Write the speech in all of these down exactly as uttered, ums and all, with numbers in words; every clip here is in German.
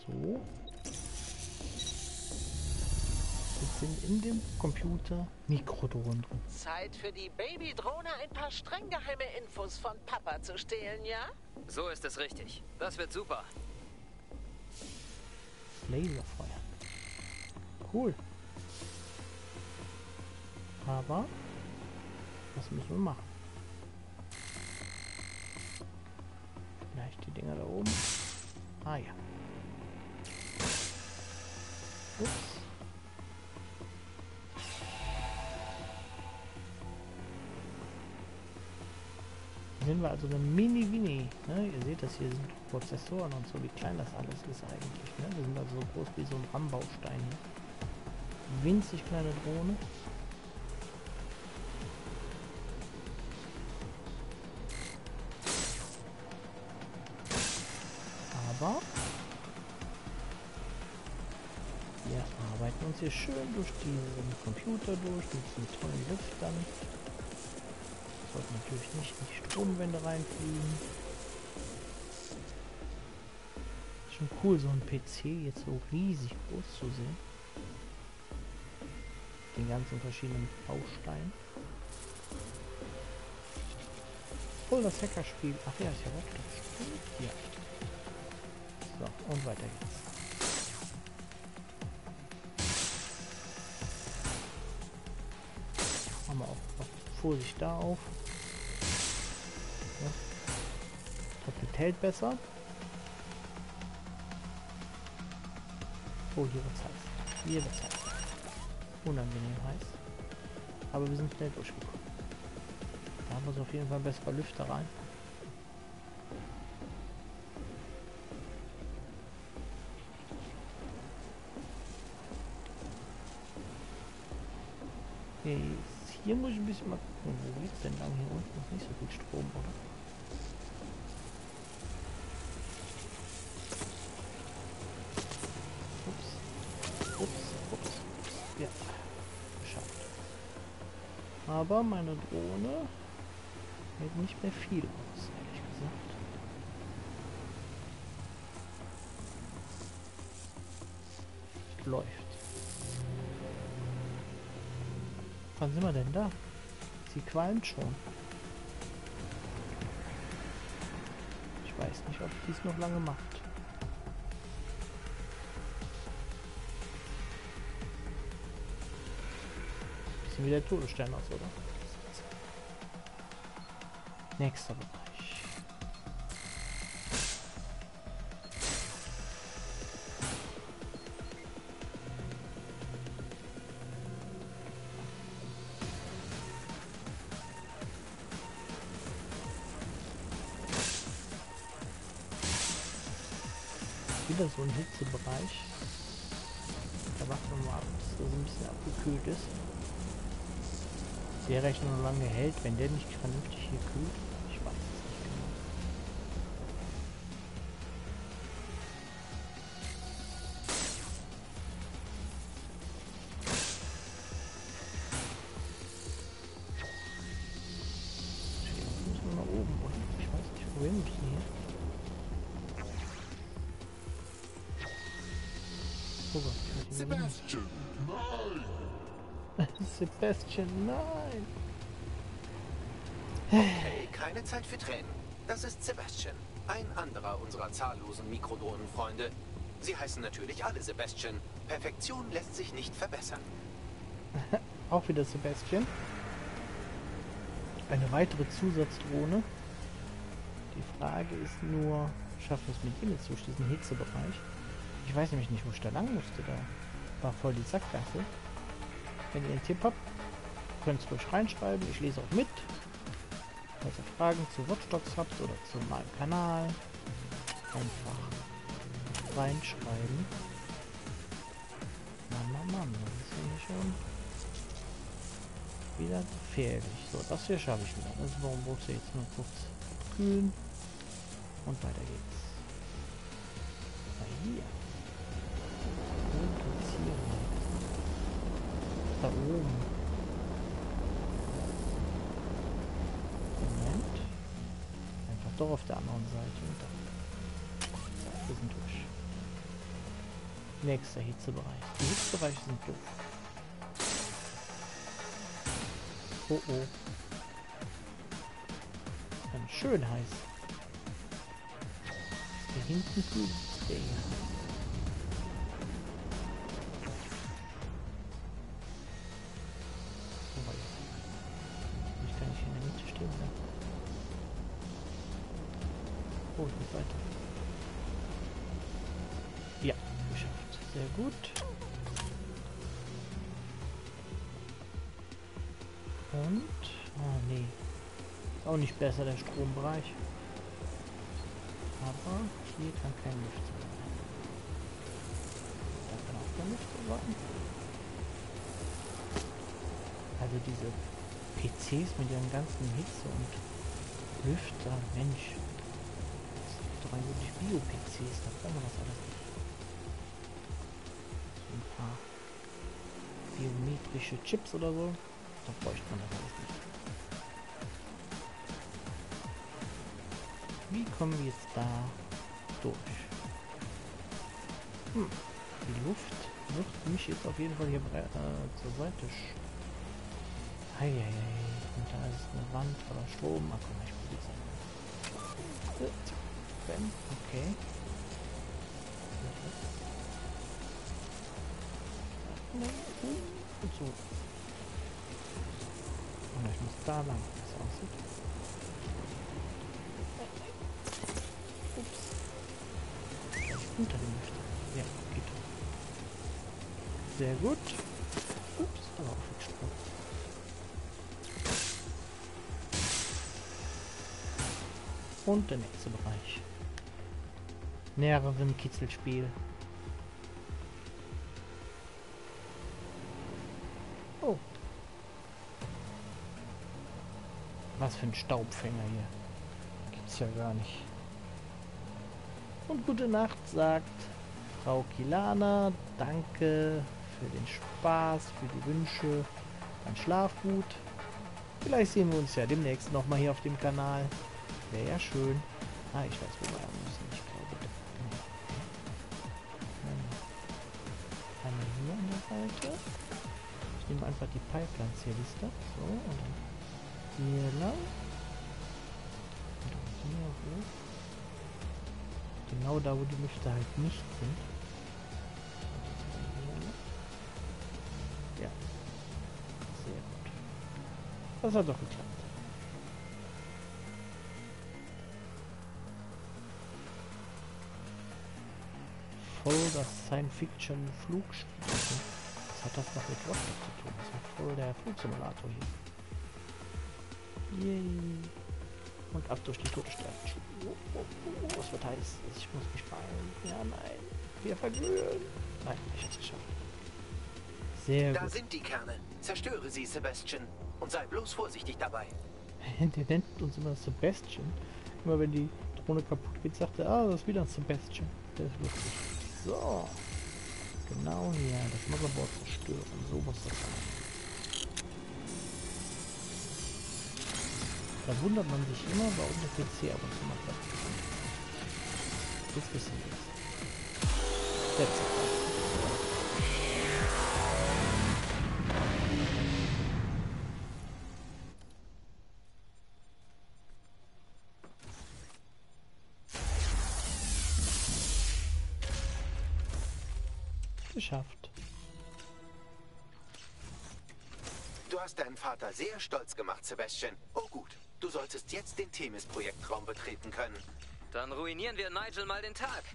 So. Jetzt sind in dem Computer Mikrodrohnen drin. Zeit für die Babydrohne ein paar streng geheime Infos von Papa zu stehlen, ja? So ist es richtig. Das wird super. Laserfeuer. Cool. Aber was müssen wir machen? Vielleicht die Dinger da oben. Ah ja. Ups. Hier sind wir also eine Mini-Wini. Ne? Ihr seht das, hier sind Prozessoren und so, wie klein das alles ist eigentlich. Ne? Wir sind also so groß wie so ein RAM-Baustein hier. Winzig kleine Drohne. Aber wir arbeiten uns hier schön durch diesen Computer durch, mit diesen tollen Lüftern. Sollten natürlich nicht in die Stromwände reinfliegen. Ist schon cool, so ein P C jetzt so riesig groß zu sehen. Den ganzen verschiedenen Bausteinen. Oh, das Hackerspiel. Ach ja, ist ja Watch Dogs. Ja. So, und weiter geht's. Haben wir auch, auch Vorsicht da auf. Ja. Doppelt hält besser. Oh, hier wird's heiß. Hier wird's heiß. Unangenehm heiß. Aber wir sind schnell durchgekommen. Da haben wir auf jeden Fall bessere Lüfter rein. Okay, hier muss ich ein bisschen mal gucken. Wo geht's denn lang? Hier unten ist nicht so viel Strom, oder? Ups. Ups, ups. Ja. Geschafft. Aber meine Drohne hält nicht mehr viel aus, ehrlich gesagt. Läuft. Wann sind wir denn da? Sie qualmt schon. Ich weiß nicht, ob dies noch lange macht. Bisschen wie der Todesstern aus, oder? Nächster Bereich. Wieder so ein Hitzebereich. Da warten wir mal ab, bis das ein bisschen abgekühlt ist. Der Rechner noch lange hält, wenn der nicht vernünftig hier kühlt. Ich weiß es nicht genau. Jetzt müssen wir nach oben, oder? Ich weiß nicht, wo wir müssen hier. Oh Gott, ich Sebastian, nein! Sebastian, nein! Okay, keine Zeit für Tränen. Das ist Sebastian, ein anderer unserer zahllosen Mikrodrohnenfreunde. Sie heißen natürlich alle Sebastian. Perfektion lässt sich nicht verbessern. Auch wieder Sebastian. Eine weitere Zusatzdrohne. Die Frage ist nur, schaffen wir es mit ihm jetzt durch diesen Hitzebereich? Ich weiß nämlich nicht, wo ich da lang musste. Da war voll die Sackgasse. Wenn ihr einen Tipp habt, könnt ihr es ruhig reinschreiben. Ich lese auch mit. Falls ihr Fragen zu Watch Dogs habt oder zu meinem Kanal, einfach reinschreiben. Mann, Mann, Mann, das ist ja schon wieder gefährlich. So, das hier schaffe ich wieder. Das ist, warum muss ich jetzt nur kurz kühlen. Und weiter geht's. Na hier. Und jetzt hier. Da oben. Moment. Einfach doch auf der anderen Seite. Und dann. So, wir sind durch. Nächster Hitzebereich. Die Hitzebereiche sind doof. Oh oh. Ganz schön heiß. Hier hinten fühlt es der hier. Ich kann nicht in der Mitte stehen bleiben. Oh, ich muss weiter. Ja, geschafft. Sehr gut. Und? Oh nee. Ist auch nicht besser, der Strombereich. Aber hier kann kein Lüfter sein. Da kann auch kein Lüfter sein. Also diese P Cs mit ihren ganzen Hitze und Lüfter, Mensch. Das sind doch eigentlich Bio-P Cs, da brauchen wir das alles nicht. So ein paar biometrische Chips oder so. Da bräuchte man das alles nicht. Wie kommen wir jetzt da durch? Hm. Die Luft wird mich jetzt auf jeden Fall hier äh, zur Seite sch... Eieiei. Und da ist eine Wand voller Strom. Ach komm, ich probiere es einmal. Okay. Und so. Und ich muss da lang, wie es aussieht. Ups. Unter dem Lüfter. Ja, geht. Sehr gut. Ups, aber auch mit Strom. Und der nächste Bereich. Nervenkitzelspiel. Oh. Was für ein Staubfänger hier. Gibt's ja gar nicht. Und gute Nacht, sagt Frau Kilana. Danke für den Spaß, für die Wünsche. Dann schlaf gut. Vielleicht sehen wir uns ja demnächst nochmal hier auf dem Kanal. Wäre ja schön. Ah, ich weiß, wo wir müssen. Ich glaube, genau. Einmal hier an der Seite. Ich nehme einfach die Pipelines-Liste. So, und dann hier lang. Und dann hier hoch. Genau da, wo die Lüfter halt nicht sind. Ja. Sehr gut. Das hat doch geklappt. Voll das Science-Fiction-Flugspiel. Was hat das noch mit Rocket zu tun? Das ist voll der Flugsimulator hier. Yay. Und ab durch die Todessterne. Oh, oh, oh, was wird heiß? Ich muss mich beeilen. Ja, nein. Wir verglühen. Nein, ich hab's geschafft. Sehr da gut. sind die Kerne. Zerstöre sie, Sebastian. Und sei bloß vorsichtig dabei. Der nennt uns immer Sebastian. Immer wenn die Drohne kaputt geht, sagt er, ah, das ist wieder ein Sebastian. Der ist lustig. So. Genau hier. Das Motherboard zerstören. So muss das sein. Da wundert man sich immer, warum der P C ab und zu mal platt ist. Jetzt wissen wir es. That's it. Geschafft. Du hast deinen Vater sehr stolz gemacht, Sebastian. Oh gut, du solltest jetzt den Themis-Projektraum betreten können. Dann ruinieren wir Nigel mal den Tag.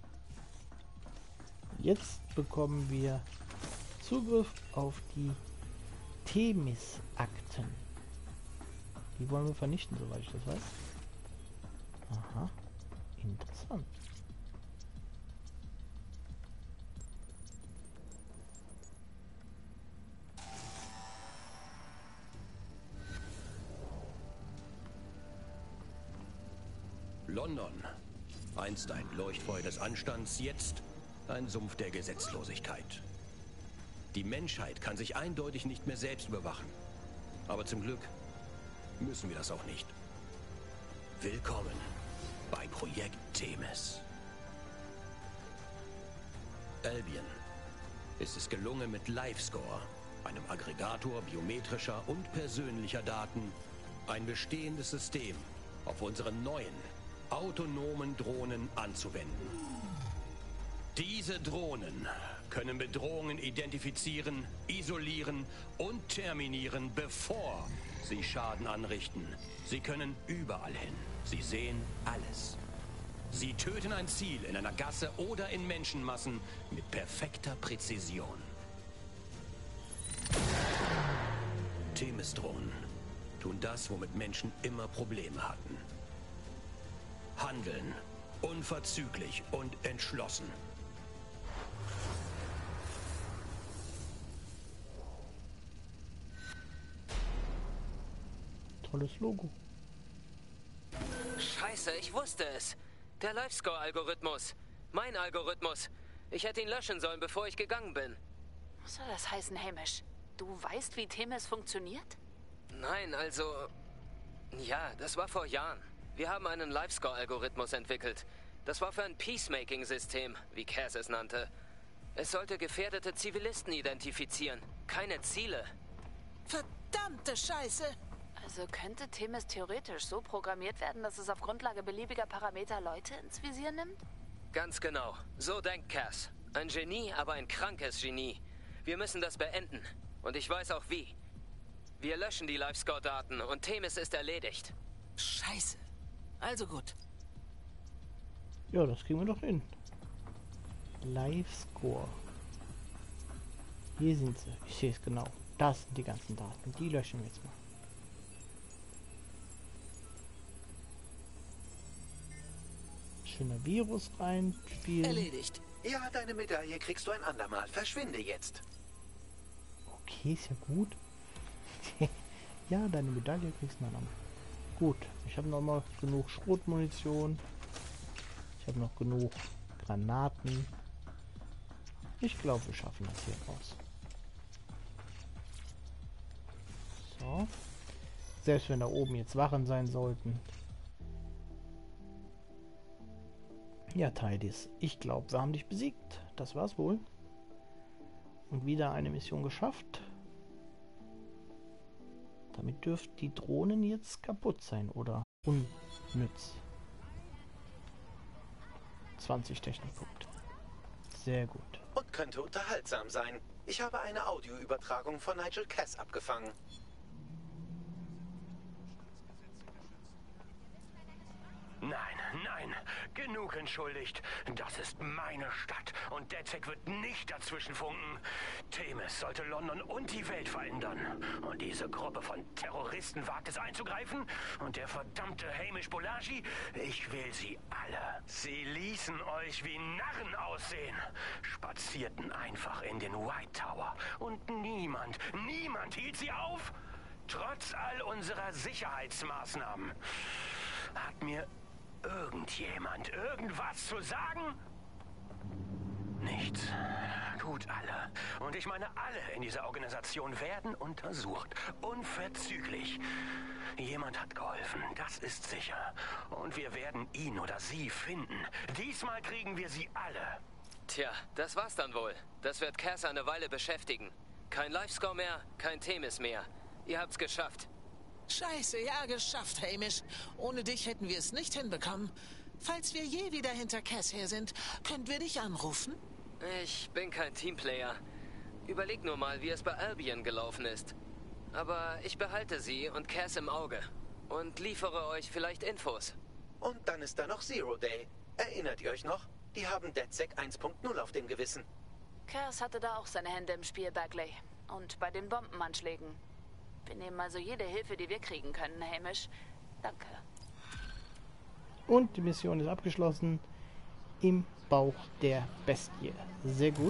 Jetzt bekommen wir Zugriff auf die Themis-Akten. Die wollen wir vernichten, soweit ich das weiß. Aha, interessant. London. Einst ein Leuchtfeuer des Anstands, jetzt ein Sumpf der Gesetzlosigkeit. Die Menschheit kann sich eindeutig nicht mehr selbst überwachen. Aber zum Glück müssen wir das auch nicht. Willkommen bei Projekt Themis. Albion ist es gelungen, mit LiveScore, einem Aggregator biometrischer und persönlicher Daten, ein bestehendes System auf unseren neuen, autonomen Drohnen anzuwenden. Diese Drohnen können Bedrohungen identifizieren, isolieren und terminieren, bevor sie Schaden anrichten. Sie können überall hin. Sie sehen alles. Sie töten ein Ziel in einer Gasse oder in Menschenmassen mit perfekter Präzision. Themis-Drohnen tun das, womit Menschen immer Probleme hatten. Handeln, unverzüglich und entschlossen. Tolles Logo. Scheiße, ich wusste es. Der LiveScore-Algorithmus. Mein Algorithmus. Ich hätte ihn löschen sollen, bevor ich gegangen bin. Was soll das heißen, Hamish? Du weißt, wie Themis funktioniert? Nein, also... Ja, das war vor Jahren. Wir haben einen LiveScore-Algorithmus entwickelt. Das war für ein Peacemaking-System, wie Cass es nannte. Es sollte gefährdete Zivilisten identifizieren, keine Ziele. Verdammte Scheiße! Also könnte Themis theoretisch so programmiert werden, dass es auf Grundlage beliebiger Parameter Leute ins Visier nimmt? Ganz genau. So denkt Cass. Ein Genie, aber ein krankes Genie. Wir müssen das beenden. Und ich weiß auch wie. Wir löschen die LiveScore-Daten und Themis ist erledigt. Scheiße. Also gut. Ja, das kriegen wir doch hin. LiveScore. Hier sind sie. Ich sehe es genau. Das sind die ganzen Daten. Die löschen wir jetzt mal. Schöner Virus reinspielen. Erledigt. Ja, deine Medaille kriegst du ein andermal. Verschwinde jetzt. Okay, ist ja gut. Ja, deine Medaille kriegst du dann. Gut, ich habe noch mal genug Schrotmunition. Ich habe noch genug Granaten. Ich glaube, wir schaffen das hier raus. So. Selbst wenn da oben jetzt Wachen sein sollten. Ja, Tidis, ich glaube, wir haben dich besiegt. Das war's wohl. Und wieder eine Mission geschafft. Damit dürften die Drohnen jetzt kaputt sein oder unnütz. zwanzig Technikpunkte. Sehr gut. Und könnte unterhaltsam sein. Ich habe eine Audioübertragung von Nigel Cass abgefangen. Nein, nein, genug entschuldigt. Das ist meine Stadt und DedSec wird nicht dazwischen funken. Themis sollte London und die Welt verändern. Und diese Gruppe von Terroristen wagt es einzugreifen? Und der verdammte Hamish Bolaji? Ich will sie alle. Sie ließen euch wie Narren aussehen. Spazierten einfach in den White Tower. Und niemand, niemand hielt sie auf. Trotz all unserer Sicherheitsmaßnahmen. Hat mir irgendjemand irgendwas zu sagen? Nichts. Gut, alle. Und ich meine, alle in dieser Organisation werden untersucht. Unverzüglich. Jemand hat geholfen, das ist sicher. Und wir werden ihn oder sie finden. Diesmal kriegen wir sie alle. Tja, das war's dann wohl. Das wird Cass eine Weile beschäftigen. Kein LiveScore mehr, kein Themis mehr. Ihr habt's geschafft. Scheiße, ja, geschafft, Hamish. Ohne dich hätten wir es nicht hinbekommen. Falls wir je wieder hinter Cass her sind, können wir dich anrufen? Ich bin kein Teamplayer. Überleg nur mal, wie es bei Albion gelaufen ist. Aber ich behalte sie und Cass im Auge. Und liefere euch vielleicht Infos. Und dann ist da noch Zero Day. Erinnert ihr euch noch? Die haben DedSec eins Punkt null auf dem Gewissen. Cass hatte da auch seine Hände im Spiel, Bagley. Und bei den Bombenanschlägen. Wir nehmen also jede Hilfe, die wir kriegen können, Hamish. Danke. Und die Mission ist abgeschlossen. Im Bauch der Bestie. Sehr gut.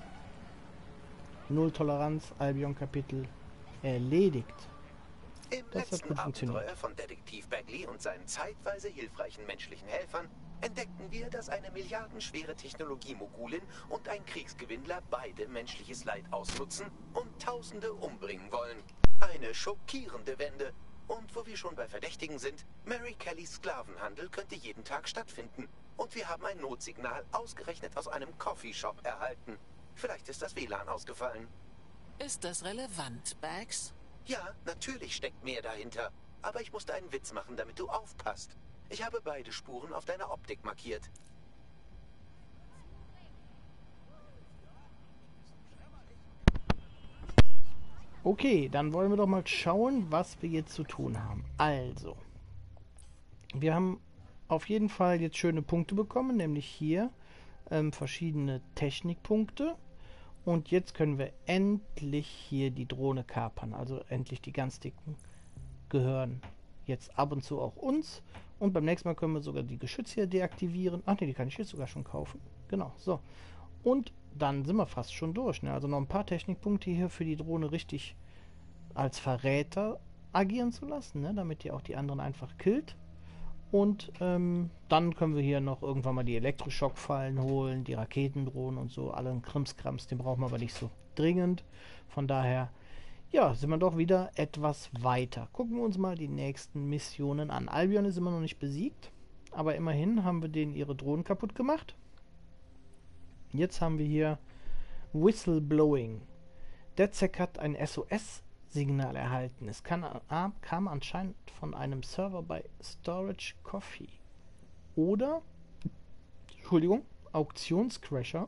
Null Toleranz, Albion-Kapitel erledigt. Im Das hat letzten gut funktioniert. Abenteuer von Detektiv Bagley und seinen zeitweise hilfreichen menschlichen Helfern entdeckten wir, dass eine milliardenschwere Technologiemogulin und ein Kriegsgewinnler beide menschliches Leid ausnutzen und Tausende umbringen wollen. Eine schockierende Wende. Und wo wir schon bei Verdächtigen sind, Mary Kellys Sklavenhandel könnte jeden Tag stattfinden. Und wir haben ein Notsignal ausgerechnet aus einem Coffeeshop erhalten. Vielleicht ist das W L A N ausgefallen. Ist das relevant, Bags? Ja, natürlich steckt mehr dahinter. Aber ich musste einen Witz machen, damit du aufpasst. Ich habe beide Spuren auf deiner Optik markiert. Okay, dann wollen wir doch mal schauen, was wir jetzt zu tun haben. Also, wir haben auf jeden Fall jetzt schöne Punkte bekommen, nämlich hier ähm, verschiedene Technikpunkte. Und jetzt können wir endlich hier die Drohne kapern. Also endlich die ganz dicken gehören jetzt ab und zu auch uns. Und beim nächsten Mal können wir sogar die Geschütze hier deaktivieren. Ach ne, die kann ich jetzt sogar schon kaufen. Genau, so. Und dann sind wir fast schon durch. Ne? Also noch ein paar Technikpunkte hier für die Drohne richtig als Verräter agieren zu lassen, ne? Damit die auch die anderen einfach killt. Und ähm, dann können wir hier noch irgendwann mal die Elektroschockfallen holen, die Raketendrohnen und so, allen Krimskrams, den brauchen wir aber nicht so dringend. Von daher, ja, sind wir doch wieder etwas weiter. Gucken wir uns mal die nächsten Missionen an. Albion ist immer noch nicht besiegt, aber immerhin haben wir denen ihre Drohnen kaputt gemacht. Jetzt haben wir hier Whistleblowing. DedSec hat ein S O S-Signal erhalten. Es kann, äh, kam anscheinend von einem Server bei Storage Coffee. Oder, Entschuldigung, Auktionscrasher.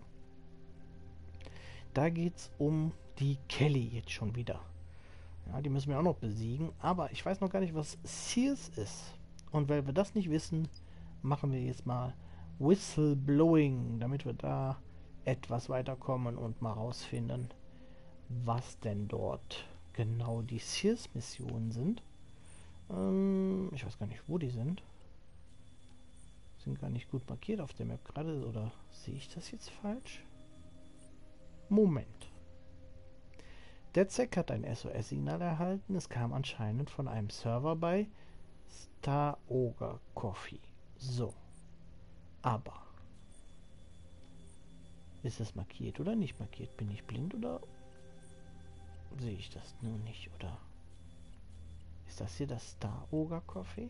Da geht es um die Kelly jetzt schon wieder. Ja, die müssen wir auch noch besiegen. Aber ich weiß noch gar nicht, was Sears ist. Und weil wir das nicht wissen, machen wir jetzt mal Whistleblowing, damit wir da etwas weiterkommen und mal rausfinden, was denn dort genau die Sears-Missionen sind. Ähm, ich weiß gar nicht, wo die sind. Sind gar nicht gut markiert auf der Map gerade, oder sehe ich das jetzt falsch? Moment. DedSec hat ein S O S-Signal erhalten. Es kam anscheinend von einem Server bei Star Ogre Coffee. So. Aber ist es markiert oder nicht markiert? Bin ich blind oder sehe ich das nur nicht? Oder ist das hier das Star Ogre Coffee?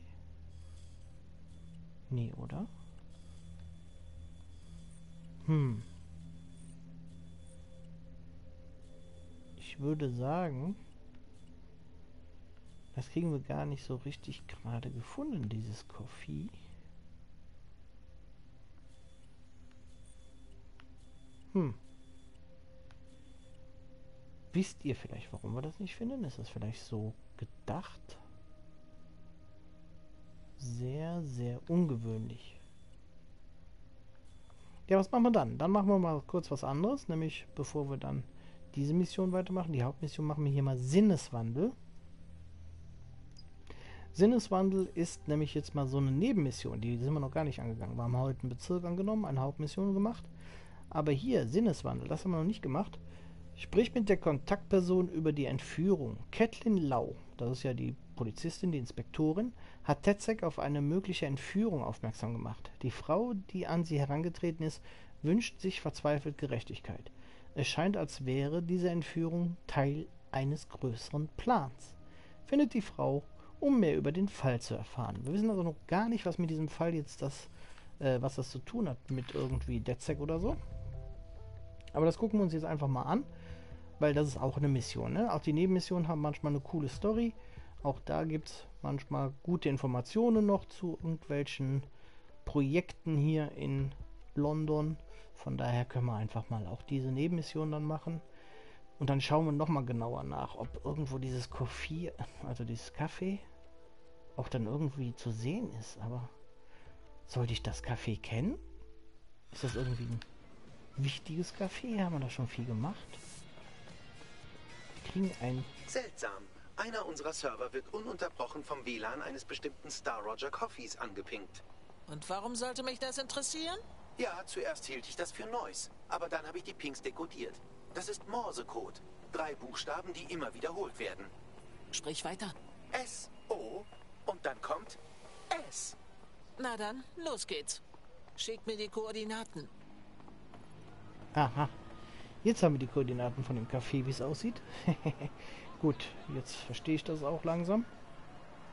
Nee, oder? Hm. Ich würde sagen, das kriegen wir gar nicht so richtig gerade gefunden, dieses Coffee. Hm. Wisst ihr vielleicht, warum wir das nicht finden? Ist das vielleicht so gedacht? Sehr, sehr ungewöhnlich. Ja, was machen wir dann? Dann machen wir mal kurz was anderes, nämlich bevor wir dann diese Mission weitermachen, die Hauptmission, machen wir hier mal Sinneswandel. Sinneswandel ist nämlich jetzt mal so eine Nebenmission, die sind wir noch gar nicht angegangen. Wir haben heute einen Bezirk angenommen, eine Hauptmission gemacht. Aber hier, Sinneswandel, das haben wir noch nicht gemacht. Sprich mit der Kontaktperson über die Entführung. Caitlin Lau, das ist ja die Polizistin, die Inspektorin, hat DedSec auf eine mögliche Entführung aufmerksam gemacht. Die Frau, die an sie herangetreten ist, wünscht sich verzweifelt Gerechtigkeit. Es scheint, als wäre diese Entführung Teil eines größeren Plans. Findet die Frau, um mehr über den Fall zu erfahren. Wir wissen also noch gar nicht, was mit diesem Fall jetzt das, äh, was das zu tun hat mit irgendwie DedSec oder so. Aber das gucken wir uns jetzt einfach mal an, weil das ist auch eine Mission. Ne? Auch die Nebenmissionen haben manchmal eine coole Story. Auch da gibt es manchmal gute Informationen noch zu irgendwelchen Projekten hier in London. Von daher können wir einfach mal auch diese Nebenmission dann machen. Und dann schauen wir nochmal genauer nach, ob irgendwo dieses Coffee, also dieses Kaffee, auch dann irgendwie zu sehen ist. Aber sollte ich das Café kennen? Ist das irgendwie ein wichtiges Café? Haben wir da schon viel gemacht? Wir kriegen ein... Seltsam. Einer unserer Server wird ununterbrochen vom W L A N eines bestimmten Star Roger Coffees angepinkt. Und warum sollte mich das interessieren? Ja, zuerst hielt ich das für Neues, aber dann habe ich die Pings dekodiert. Das ist Morsecode. Drei Buchstaben, die immer wiederholt werden. Sprich weiter. S, O und dann kommt S. Na dann, los geht's. Schick mir die Koordinaten. Aha. Jetzt haben wir die Koordinaten von dem Café, wie es aussieht. Gut, jetzt verstehe ich das auch langsam.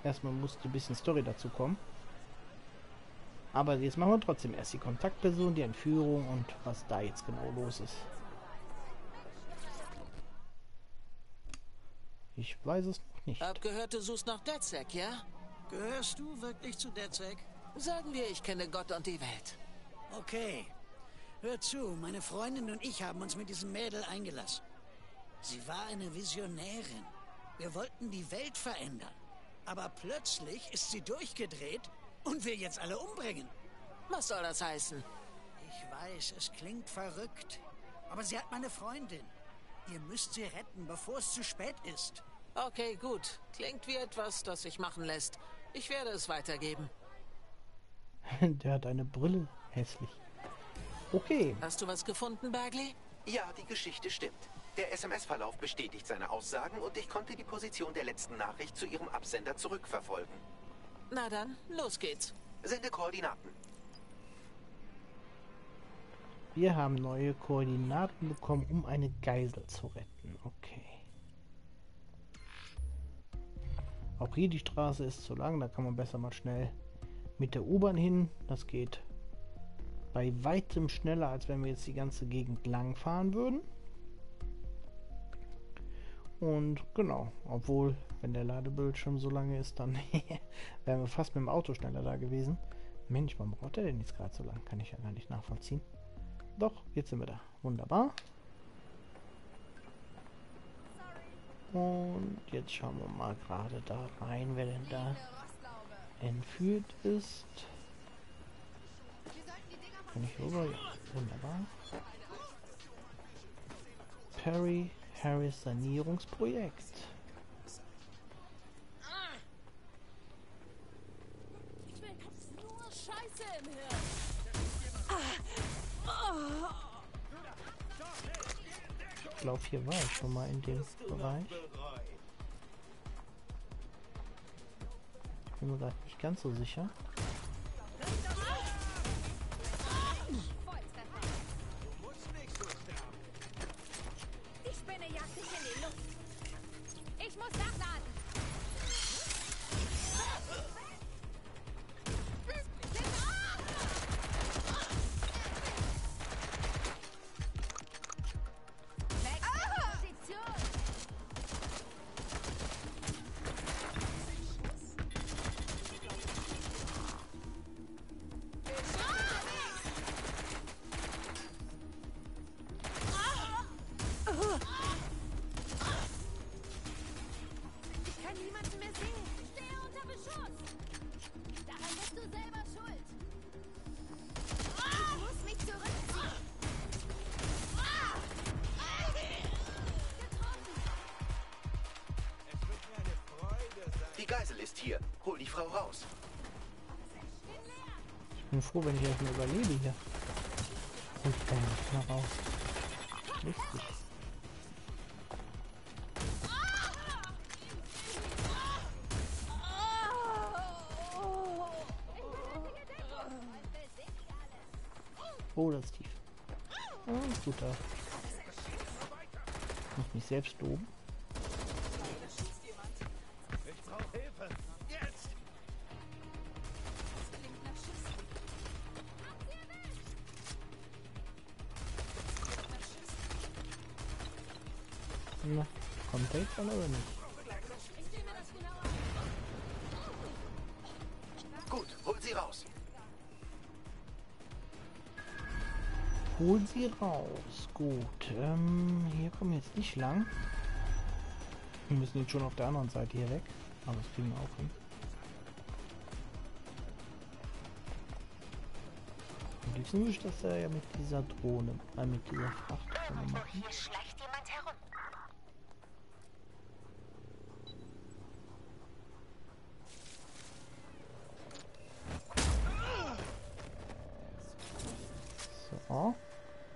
Erstmal musste ein bisschen Story dazu kommen. Aber jetzt machen wir trotzdem erst die Kontaktperson, die Entführung und was da jetzt genau los ist. Ich weiß es noch nicht. Hab gehört, du suchst nach DedSec, ja? Gehörst du wirklich zu DedSec? Sagen wir, ich kenne Gott und die Welt. Okay. Hör zu, meine Freundin und ich haben uns mit diesem Mädel eingelassen. Sie war eine Visionärin. Wir wollten die Welt verändern. Aber plötzlich ist sie durchgedreht und will jetzt alle umbringen. Was soll das heißen? Ich weiß, es klingt verrückt. Aber sie hat meine Freundin. Ihr müsst sie retten, bevor es zu spät ist. Okay, gut. Klingt wie etwas, das sich machen lässt. Ich werde es weitergeben. Der hat eine Brille. Hässlich. Okay. Hast du was gefunden, Bagley? Ja, die Geschichte stimmt. Der S M S-Verlauf bestätigt seine Aussagen und ich konnte die Position der letzten Nachricht zu ihrem Absender zurückverfolgen. Na dann, los geht's. Sende Koordinaten. Wir haben neue Koordinaten bekommen, um eine Geisel zu retten. Okay. Auch hier die Straße ist zu lang, da kann man besser mal schnell mit der U-Bahn hin. Das geht bei weitem schneller, als wenn wir jetzt die ganze Gegend lang fahren würden. Und genau, obwohl, wenn der Ladebildschirm so lange ist, dann wären wir fast mit dem Auto schneller da gewesen. Mensch, warum braucht der denn jetzt gerade so lang? Kann ich ja gar nicht nachvollziehen. Doch, jetzt sind wir da. Wunderbar. Und jetzt schauen wir mal gerade da rein, wer denn da entführt ist. Kann ich rüber? Ja, wunderbar. Perry Harris Sanierungsprojekt. Ich will nur Scheiße im Hirn. Ich glaube, hier war ich schon mal in dem Bereich. Ich bin mir gerade nicht ganz so sicher. Die Spinne jagt sich in die Luft. Ich muss nachladen. Die Geisel ist hier. Hol die Frau raus. Ich bin froh, wenn ich erstmal überlebe hier. Und ich kann nicht mehr raus. Richtig. Oh, das ist tief. Oh, gut da. Ich muss mich selbst loben. Ich brauche Hilfe. Jetzt! Na, kommt der jetzt an oder nicht? Gut, hol sie raus. Hol sie raus. Gut. Ähm, hier kommen wir jetzt nicht lang. Wir müssen jetzt schon auf der anderen Seite hier weg. Aber das kriegen wir auch hin. Am liebsten würde ich das ja mit dieser Drohne, äh, mit dieser Frachtdrohne machen. Hier schleicht jemand herum. So. Hat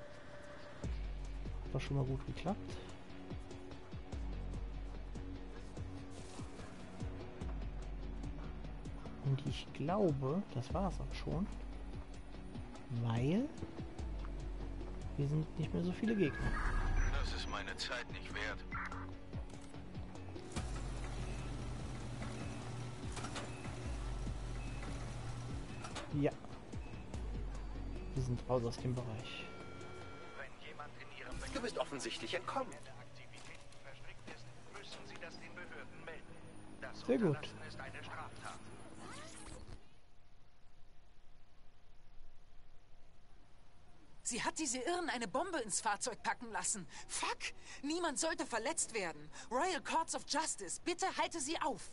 doch schon mal gut geklappt. Und ich glaube, das war es auch schon. Weil hier sind nicht mehr so viele Gegner. Das ist meine Zeit nicht wert. Ja. Wir sind raus aus dem Bereich. Du bist offensichtlich entkommen. Sehr gut. Sie hat diese Irren eine Bombe ins Fahrzeug packen lassen. Fuck! Niemand sollte verletzt werden. Royal Courts of Justice, bitte halte sie auf.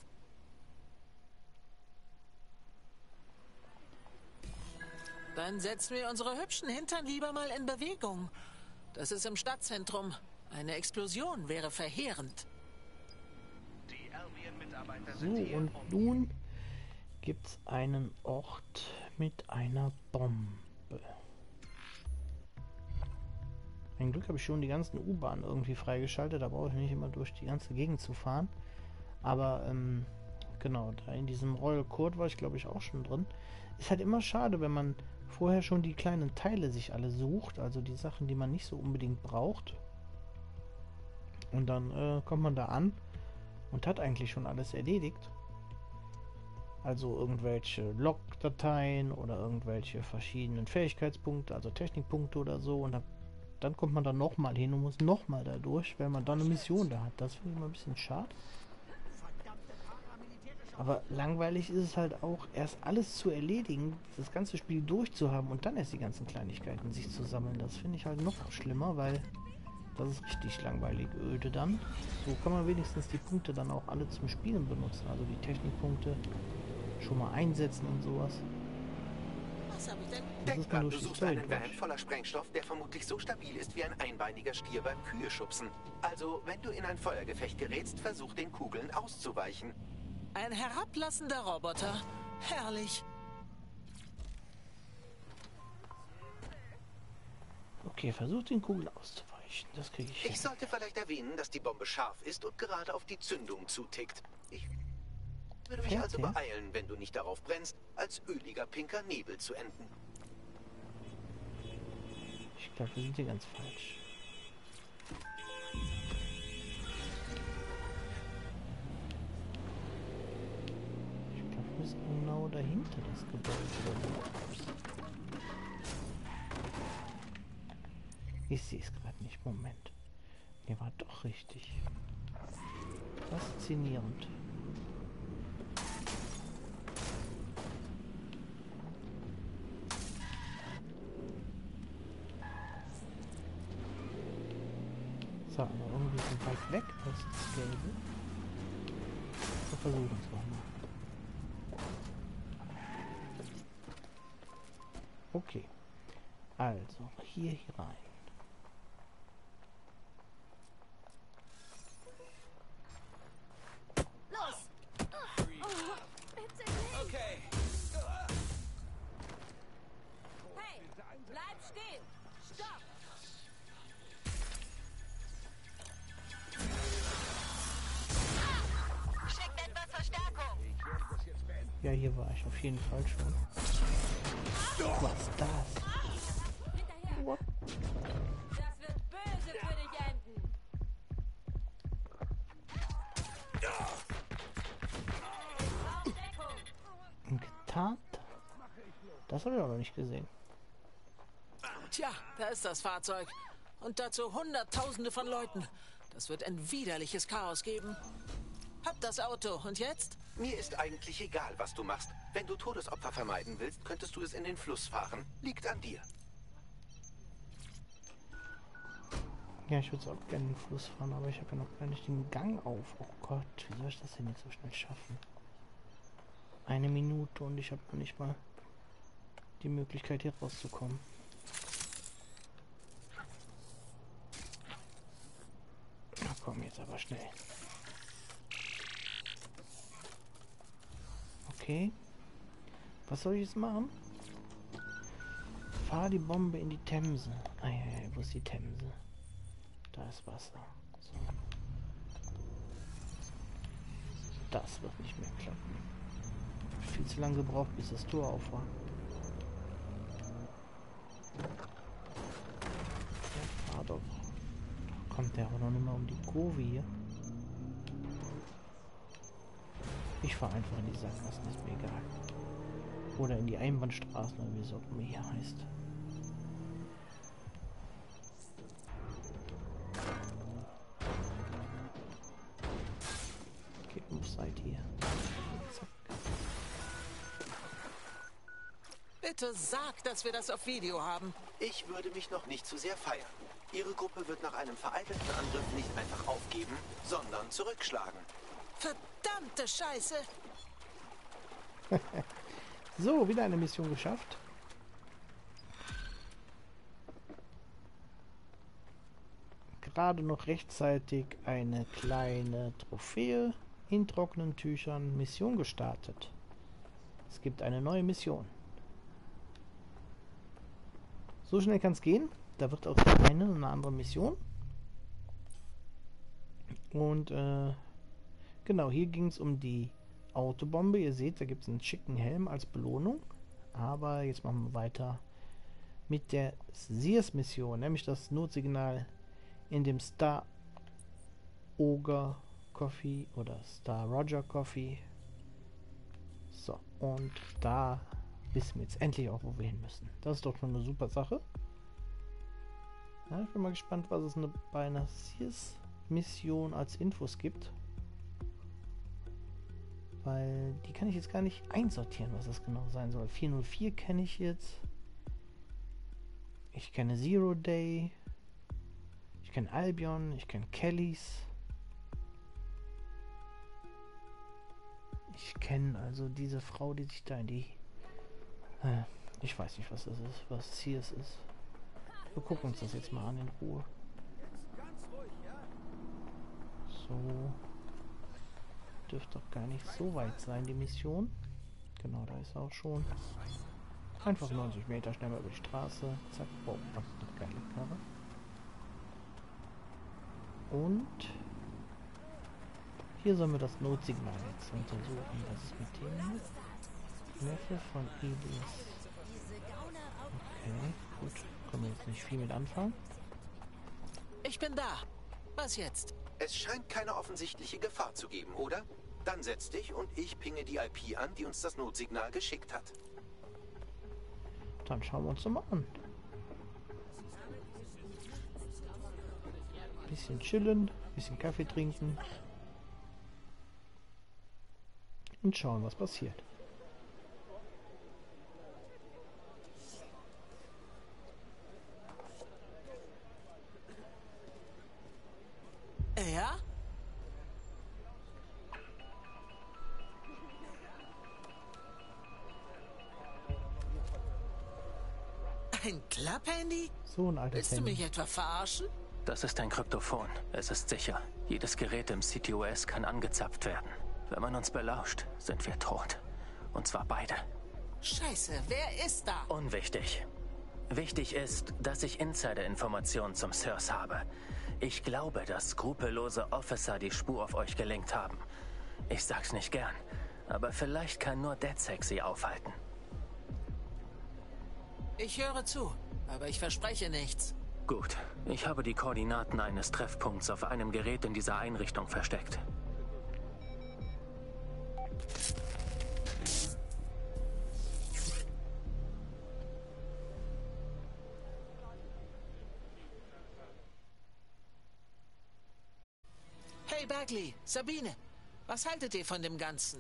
Dann setzen wir unsere hübschen Hintern lieber mal in Bewegung. Das ist im Stadtzentrum. Eine Explosion wäre verheerend. So, und nun gibt's einen Ort mit einer Bombe. Ein Glück habe ich schon die ganzen U-Bahnen irgendwie freigeschaltet, da brauche ich nicht immer durch die ganze Gegend zu fahren. Aber, ähm, genau, da in diesem Royal Court war ich, glaube ich, auch schon drin. Ist halt immer schade, wenn man vorher schon die kleinen Teile sich alle sucht, also die Sachen, die man nicht so unbedingt braucht. Und dann äh, kommt man da an und hat eigentlich schon alles erledigt. Also irgendwelche Log-Dateien oder irgendwelche verschiedenen Fähigkeitspunkte, also Technikpunkte oder so. Und dann, dann kommt man dann nochmal hin und muss nochmal da durch, weil man dann eine Mission da hat. Das finde ich immer ein bisschen schade. Aber langweilig ist es halt auch, erst alles zu erledigen, das ganze Spiel durchzuhaben und dann erst die ganzen Kleinigkeiten sich zu sammeln. Das finde ich halt noch schlimmer, weil das ist richtig langweilig öde dann. So kann man wenigstens die Punkte dann auch alle zum Spielen benutzen. Also die Technikpunkte schon mal einsetzen und sowas. Was habe ich denn? Denk dran, du suchst einen Van voller Sprengstoff, der vermutlich so stabil ist wie ein einbeiniger Stier beim Kühe-Schubsen. Also, wenn du in ein Feuergefecht gerätst, versuch den Kugeln auszuweichen. Ein herablassender Roboter. Herrlich. Okay, versucht den Kugeln auszuweichen. Das kriege ich hin. Ich sollte vielleicht erwähnen, dass die Bombe scharf ist und gerade auf die Zündung zutickt. Ich würde mich also beeilen, wenn du nicht darauf brennst, als öliger pinker Nebel zu enden. Ich glaube, wir sind hier ganz falsch. Ich glaube, wir sind genau dahinter das Gebäude. Ich sehe es gerade nicht. Moment. Mir war doch richtig. Faszinierend. So, aber irgendwie so weit weg aus das Gelbe. Wir versuchen es nochmal. Okay. Also, hier, hier rein. Los! Oh, bitte nicht! Okay. Hey, bleib stehen! Stopp! Schickt etwas Verstärkung. Ja, hier war ich auf jeden Fall schon. Was ist das? Hinterher! What? Das wird böse für dich enden! Auf Deckung! Ein Getarnt? Das habe ich auch noch nicht gesehen. Tja, da ist das Fahrzeug. Und dazu Hunderttausende von Leuten. Das wird ein widerliches Chaos geben. Hab das Auto. Und jetzt? Mir ist eigentlich egal, was du machst. Wenn du Todesopfer vermeiden willst, könntest du es in den Fluss fahren. Liegt an dir. Ja, ich würde es auch gerne in den Fluss fahren, aber ich habe ja noch gar nicht den Gang auf. Oh Gott, wie soll ich das denn jetzt so schnell schaffen? Eine Minute und ich habe noch nicht mal die Möglichkeit, hier rauszukommen. Na komm, jetzt aber schnell. Okay. Was soll ich jetzt machen? Fahr die Bombe in die Themse. Ah ja, ja, wo ist die Themse? Da ist Wasser. So. Das wird nicht mehr klappen. Viel zu lange gebraucht, bis das Tor auf war. Ja, fahr doch. Kommt der aber noch nicht mal um die Kurve hier. Ich fahre einfach in die Sackgasse, ist mir egal. Oder in die Einbahnstraßen, oder wie es auch immer hier heißt. Okay, wo seid ihr? Zack. Bitte sag, dass wir das auf Video haben. Ich würde mich noch nicht zu sehr feiern. Ihre Gruppe wird nach einem vereitelten Angriff nicht einfach aufgeben, sondern zurückschlagen. Verdammte Scheiße! So, wieder eine Mission geschafft. Gerade noch rechtzeitig eine kleine Trophäe in trockenen Tüchern. Mission gestartet. Es gibt eine neue Mission. So schnell kann es gehen. Da wird auch eine eine andere Mission. Und äh, genau, hier ging es um die Autobombe. Ihr seht, da gibt es einen schicken Helm als Belohnung. Aber jetzt machen wir weiter mit der Sears-Mission, nämlich das Notsignal in dem Star Ogre Coffee oder Star Roger Coffee. So, und da wissen wir jetzt endlich auch, wo wir hin müssen. Das ist doch schon eine super Sache. Ja, ich bin mal gespannt, was es eine, bei einer Sears-Mission als Infos gibt. Weil die kann ich jetzt gar nicht einsortieren, was das genau sein soll. vier null vier kenne ich jetzt. Ich kenne Zero Day. Ich kenne Albion. Ich kenne Kellys. Ich kenne also diese Frau, die sich da in die... Äh, ich weiß nicht, was das ist, was Sears ist. Wir gucken uns das jetzt mal an in Ruhe. So. Dürfte doch gar nicht so weit sein, die Mission. Genau, da ist er auch schon. Einfach neunzig Meter schnell mal über die Straße. Zack, wow, das ist eine geile Karre. Und hier sollen wir das Notsignal jetzt untersuchen. Was ist mit dem? Neffe von Elias. Okay, gut. Können wir jetzt nicht viel mit anfangen. Ich bin da. Was jetzt? Es scheint keine offensichtliche Gefahr zu geben, oder? Dann setz dich und ich pinge die I P an, die uns das Notsignal geschickt hat. Dann schauen wir uns doch mal an. Bisschen chillen, bisschen Kaffee trinken. Und schauen, was passiert. Ja? Ein Klapphandy? So ein altes Willst du Handy. mich etwa verarschen? Das ist ein Kryptophon. Es ist sicher. Jedes Gerät im C T O S kann angezapft werden. Wenn man uns belauscht, sind wir tot. Und zwar beide. Scheiße, wer ist da? Unwichtig. Wichtig ist, dass ich Insider-Informationen zum S I R S habe. Ich glaube, dass skrupellose Officer die Spur auf euch gelenkt haben. Ich sag's nicht gern, aber vielleicht kann nur DedSec sie aufhalten. Ich höre zu, aber ich verspreche nichts. Gut, ich habe die Koordinaten eines Treffpunkts auf einem Gerät in dieser Einrichtung versteckt. Hey Bagley, Sabine, was haltet ihr von dem Ganzen?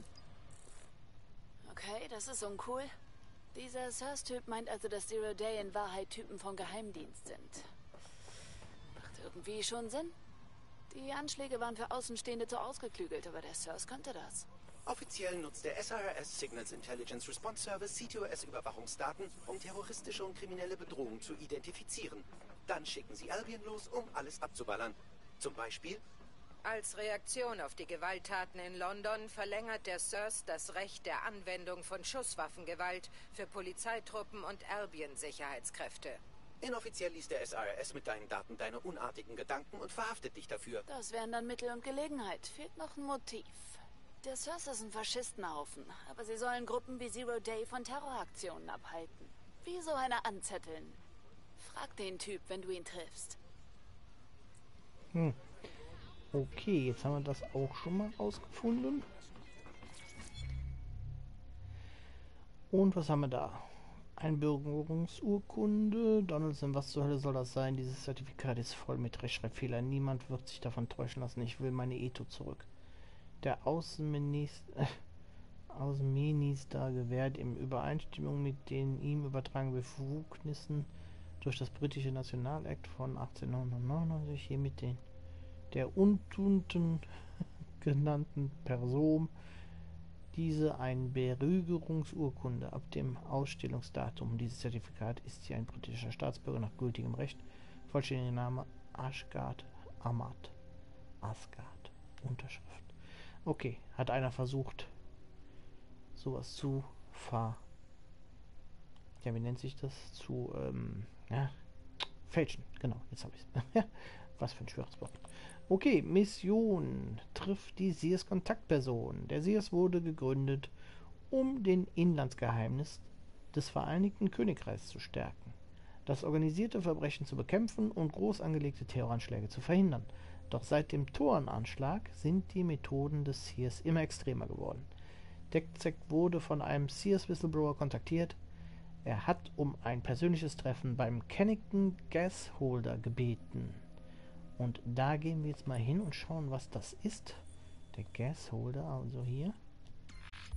Okay, das ist uncool. Dieser S I R S-Typ meint also, dass Zero Day in Wahrheit Typen vom Geheimdienst sind. Macht irgendwie schon Sinn. Die Anschläge waren für Außenstehende zu ausgeklügelt, aber der S I R S könnte das. Offiziell nutzt der S I R S Signals Intelligence Response Service C T O S-Überwachungsdaten, um terroristische und kriminelle Bedrohungen zu identifizieren. Dann schicken sie Albion los, um alles abzuballern. Zum Beispiel... Als Reaktion auf die Gewalttaten in London verlängert der S I R S das Recht der Anwendung von Schusswaffengewalt für Polizeitruppen und Albion-Sicherheitskräfte. Inoffiziell liest der S I R S mit deinen Daten deine unartigen Gedanken und verhaftet dich dafür. Das wären dann Mittel und Gelegenheit. Fehlt noch ein Motiv. Der S I R S ist ein Faschistenhaufen, aber sie sollen Gruppen wie Zero Day von Terroraktionen abhalten. Wie so eine anzetteln. Frag den Typ, wenn du ihn triffst. Hm. Okay, jetzt haben wir das auch schon mal rausgefunden. Und was haben wir da? Einbürgerungsurkunde. Donaldson, was zur Hölle soll das sein? Dieses Zertifikat ist voll mit Rechtschreibfehlern. Niemand wird sich davon täuschen lassen. Ich will meine Eto zurück. Der Außenminister, äh, Außenminister gewährt in Übereinstimmung mit den ihm übertragenen Befugnissen durch das britische Nationalakt von achtzehnhundertneunundneunzig hiermit den der untunten genannten Person diese eine Berügerungsurkunde. Ab dem Ausstellungsdatum dieses Zertifikat ist sie ein britischer Staatsbürger nach gültigem Recht. Vollständiger Name Ashgard Ahmad. Asgard. Unterschrift. Okay, hat einer versucht, sowas zu ver... Ja, wie nennt sich das? Zu, ähm, ja, fälschen. Genau, jetzt habe ich es. Was für ein schweres Wort. Okay, Mission trifft die Sears Kontaktperson. Der Sears wurde gegründet, um den Inlandsgeheimnis des Vereinigten Königreichs zu stärken, das organisierte Verbrechen zu bekämpfen und groß angelegte Terroranschläge zu verhindern. Doch seit dem Toren-Anschlag sind die Methoden des Sears immer extremer geworden. DedSec wurde von einem Sears-Whistleblower kontaktiert. Er hat um ein persönliches Treffen beim Kennington Gasholder gebeten. Und da gehen wir jetzt mal hin und schauen, was das ist. Der Gasholder, also hier.